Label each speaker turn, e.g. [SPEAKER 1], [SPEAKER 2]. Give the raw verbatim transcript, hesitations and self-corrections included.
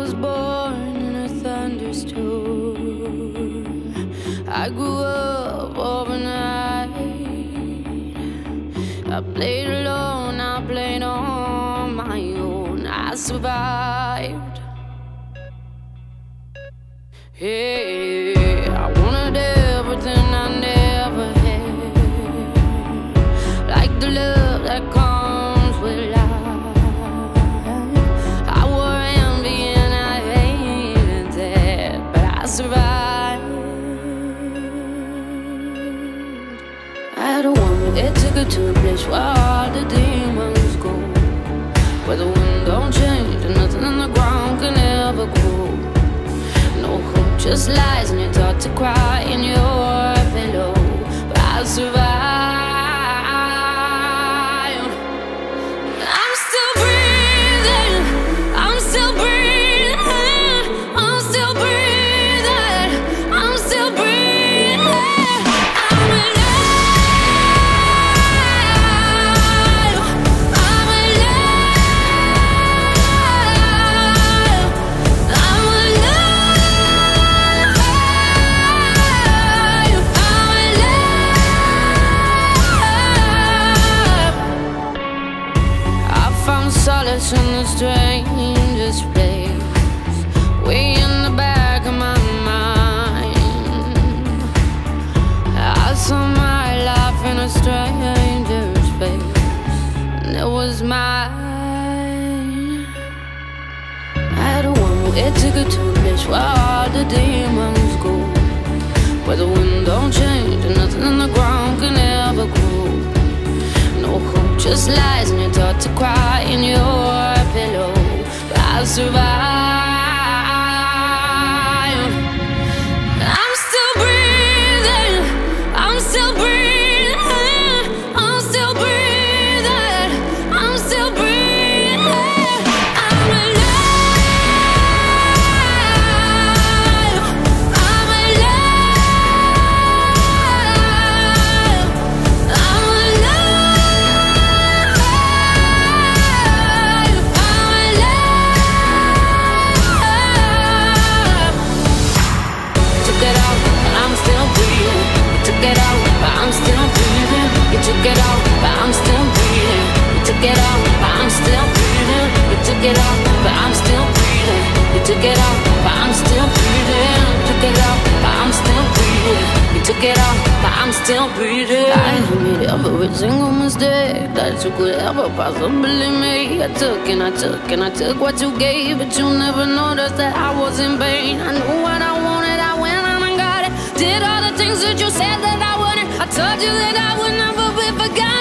[SPEAKER 1] was born in a thunderstorm. I grew up overnight. I played alone, I played on my own. I survived. Hey, I wanted everything I never had, like the love that comes with life. I wore envy and I hated that, but I survived. I had a woman that took her to a place where all the demons go, where the wind don't change and nothing on the ground can ever grow. No hope, just lies, and you're taught to cry in your pillow. But I survived. I'm still breathing, I'm still breathing, I'm still breathing, I'm still breathing. I'm alive, I'm alive, I'm alive. Solace in the strangest place, way in the back of my mind. I saw my life in a stranger's face, and it was mine. I had a woman, it took her to a place where all the demons go, where the wind don't change and nothing on the ground can ever grow. No hope, just lies, and you're taught to cry in your pillow. But I survived. I'm still breathing, I'm still breathing, I'm still breathing, I'm still breathing. I'm alive, I'm alive, I'm alive. Took it out, but I'm still breathing. You took it out, but I'm still breathing. You took it out, but I'm still breathing. You took it out, but I'm still breathing. You took it out, but I'm still breathing. You took it out, but I'm still breathing. You took it out, but I'm still breathing. I made every single mistake that you could ever possibly make. I took and I took and I took what you gave, but you never noticed that I was in pain. I knew what I wanted, I went on and got it. Did all the things that you said that I wouldn't. I told you that I would never be forgotten.